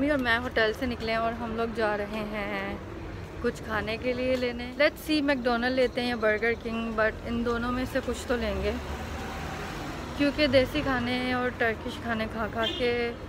Mummy और मैं hotel से निकले हैं और हम लोग जा रहे हैं कुछ खाने के लिए लेने। लेट्स सी मैकडोनल्ड लेते हैं या बर्गर किंग, बट इन दोनों में से कुछ तो लेंगे क्योंकि देसी खाने और टर्किश खाने खा खा के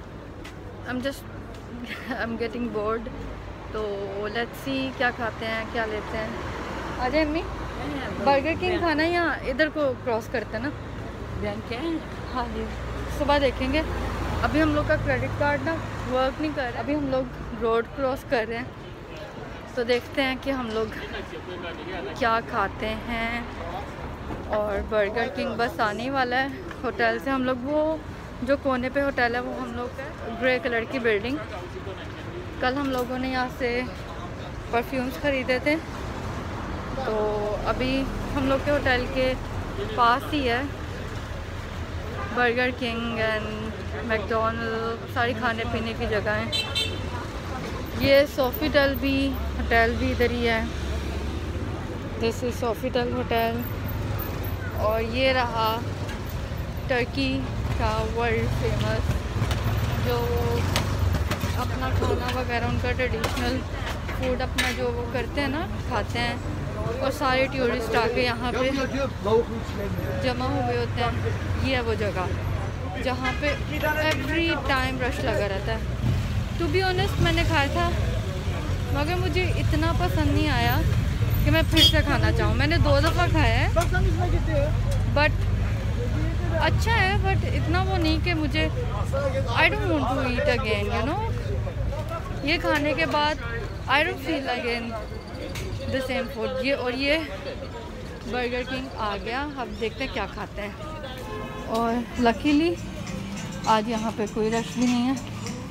आई एम गेटिंग बोर्ड। तो लेट्स सी क्या खाते हैं, क्या लेते हैं। आ जाए अम्मी, बर्गर किंग खाना है या इधर को क्रॉस करते हैं ना? बैंक है। हाँ जी, सुबह देखेंगे। अभी हम लोग का क्रेडिट कार्ड ना वर्क नहीं कर रहा। अभी हम लोग रोड क्रॉस कर रहे हैं तो देखते हैं कि हम लोग क्या खाते हैं। और बर्गर किंग बस आने ही वाला है होटल से। हम लोग वो जो कोने पे होटल है वो हम लोग का ग्रे कलर की बिल्डिंग। कल हम लोगों ने यहाँ से परफ्यूम्स ख़रीदे थे तो अभी हम लोग के होटल के पास ही है बर्गर किंग एंड मैकडोनल्ड, सारी खाने पीने की जगह हैं। ये सोफिटल भी होटल भी इधर ही है। This is Sofitel hotel. और ये रहा टर्की का वर्ल्ड फेमस, जो अपना खाना वगैरह उनका ट्रेडिशनल फूड अपना जो वो करते हैं ना, खाते हैं। और सारे टूरिस्ट आके यहाँ पे जमा हुए होते हैं। ये है वो जगह जहाँ पे एवरी टाइम रश लगा रहता है। टू बी ऑनेस्ट मैंने खाया था मगर मुझे इतना पसंद नहीं आया कि मैं फिर से खाना चाहूँ। मैंने 2 दफ़ा खाया है बट अच्छा है, बट इतना वो नहीं कि मुझे I don't want to eat again, you know. ये खाने के बाद I don't feel again the same food. ये बर्गर किंग आ गया। अब देखते हैं क्या खाते हैं। और लकीली आज यहाँ पे कोई रश भी नहीं है।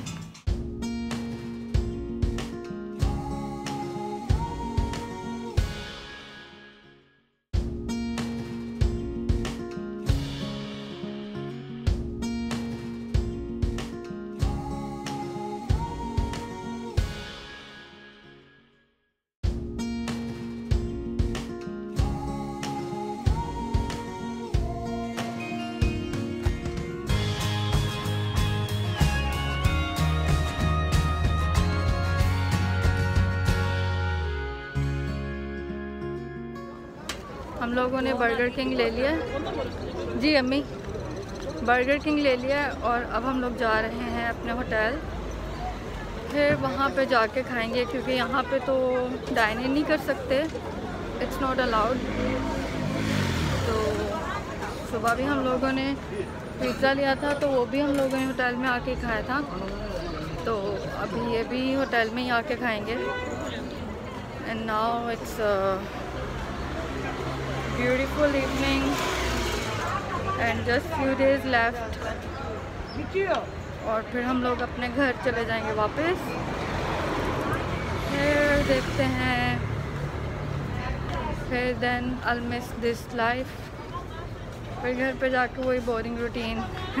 हम लोगों ने बर्गर किंग ले लिया जी अम्मी, बर्गर किंग ले लिया और अब हम लोग जा रहे हैं अपने होटल। फिर वहाँ पे जाके खाएंगे क्योंकि यहाँ पे तो डाइन इन नहीं कर सकते, इट्स नॉट अलाउड। तो सुबह भी हम लोगों ने पिज़्ज़ा लिया था तो वो भी हम लोगों ने होटल में आके खाया था। तो अभी ये भी होटल में ही आके खाएंगे। And now it's beautiful evening and just few days left। और फिर हम लोग अपने घर चले जाएंगे वापस। फिर देखते हैं, फिर then I'll miss this life। फिर घर पे जाके वही बोरिंग रूटीन।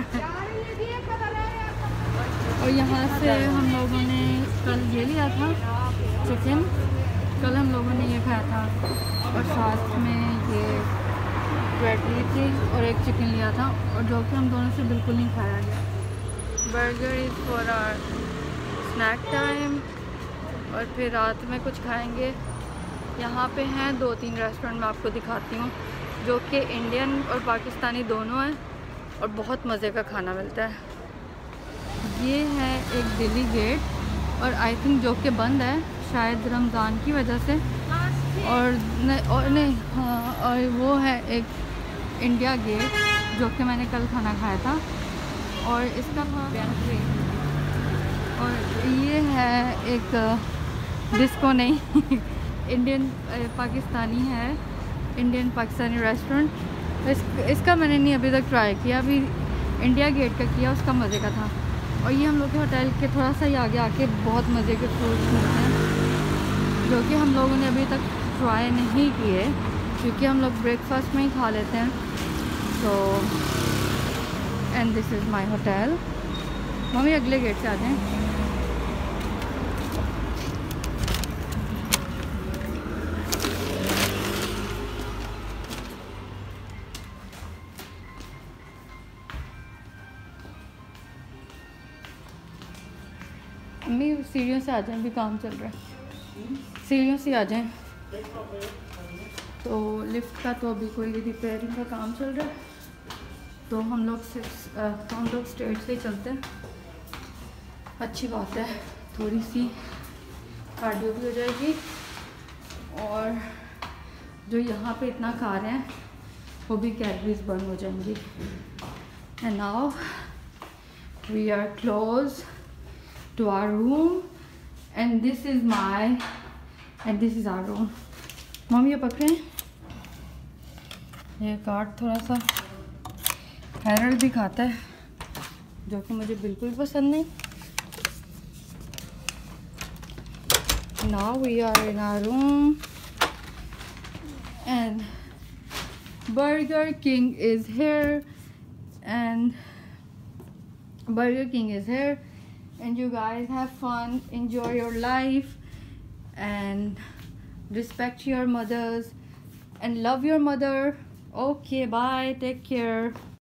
और यहाँ से हम लोगों ने कल ये लिया था चिकन, कल हम लोगों ने ये खाया था और साथ में ये ब्रेड ली थी और एक चिकन लिया था, और जो कि हम दोनों से बिल्कुल नहीं खाया गया। Burger is for our snack time. और फिर रात में कुछ खाएंगे। यहाँ पे हैं 2-3 रेस्टोरेंट मैं आपको दिखाती हूँ जो कि इंडियन और पाकिस्तानी दोनों हैं और बहुत मज़े का खाना मिलता है। ये है एक दिल्ली गेट और आई थिंक जो कि बंद है शायद रमज़ान की वजह से। और नहीं हाँ, और वो है एक इंडिया गेट जो कि मैंने कल खाना खाया था और इसका था। और ये है एक डिस्को नहीं इंडियन पाकिस्तानी है, इंडियन पाकिस्तानी रेस्टोरेंट। इसका मैंने नहीं अभी तक ट्राई किया, अभी इंडिया गेट का किया, उसका मज़े का था। और ये हम लोग के होटल के थोड़ा सा ही आगे आके बहुत मज़े के फूड मिलते हैं जो कि हम लोगों ने अभी तक ट्राई नहीं किए क्योंकि हम लोग ब्रेकफास्ट में ही खा लेते हैं। तो and this is my hotel. Mummy अगले गेट से आ जाएं। अम्मी सीढ़ियों से आ जाएं, भी काम चल रहा है, सीढ़ियों से आ जाएं। तो लिफ्ट का तो अभी कोई रिपेयरिंग का काम चल रहा है, तो हम लोग स्ट्रेट से ही चलते हैं। अच्छी बात है, थोड़ी सी कार्डियो भी हो जाएगी, और जो यहाँ पे इतना खा रहे हैं वो भी कैलोरीज बर्न हो जाएंगी। And now we are close to our room and this is our room. Mummy ये पकड़े, ये कार्ड थोड़ा सा हैरल्ड भी खाता है, जो कि मुझे बिल्कुल पसंद नहीं। Now we are in our room and Burger King is here, and you guys have fun, enjoy your life and respect your mothers and love your mother. Okay, bye, take care.